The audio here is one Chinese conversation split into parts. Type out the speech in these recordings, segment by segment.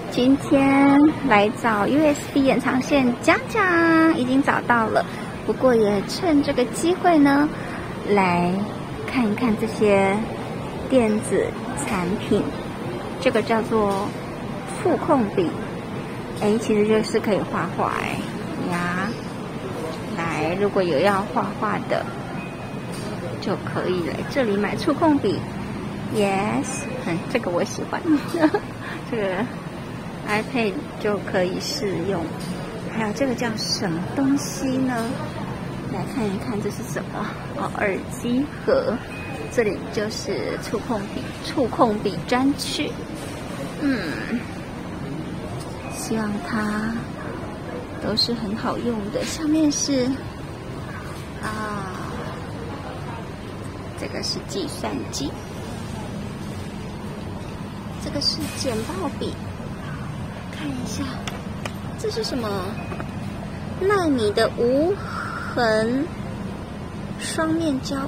今天来找 USB 延长线，讲讲已经找到了，不过也趁这个机会呢，来看一看这些电子产品。这个叫做触控笔，其实就是可以画画呀。来，如果有要画画的，就可以来这里买触控笔。Yes， 这个我喜欢，这个 iPad 就可以试用。还有这个叫什么东西呢？来看一看这是什么？耳机盒。这里就是触控笔专区。希望它都是很好用的。下面是这个是计算机，这个是剪报笔。看一下，这是什么？奈米的无痕双面胶，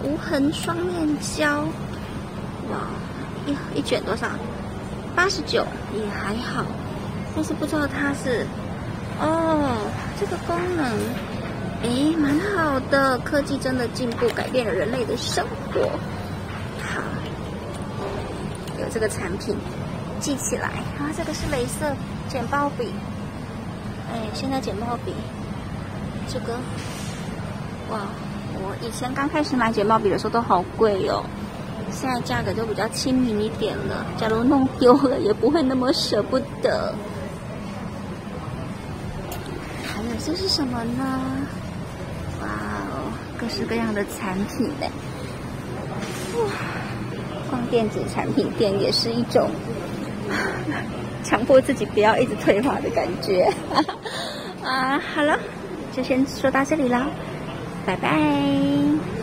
哇，一卷多少？89，也还好，但是不知道它是这个功能，蛮好的。科技真的进步，改变了人类的生活。好，有这个产品记起来。这个是雷射剪报笔，现在剪报笔这个，哇！我以前刚开始买剪报笔的时候都好贵哦，现在价格就比较亲民一点了。假如弄丢了，也不会那么舍不得。还有这是什么呢？哇哦，各式各样的产品呢！哇，逛电子产品店也是一种强迫自己不要一直退化的感觉。好了，就先说到这里了。拜拜。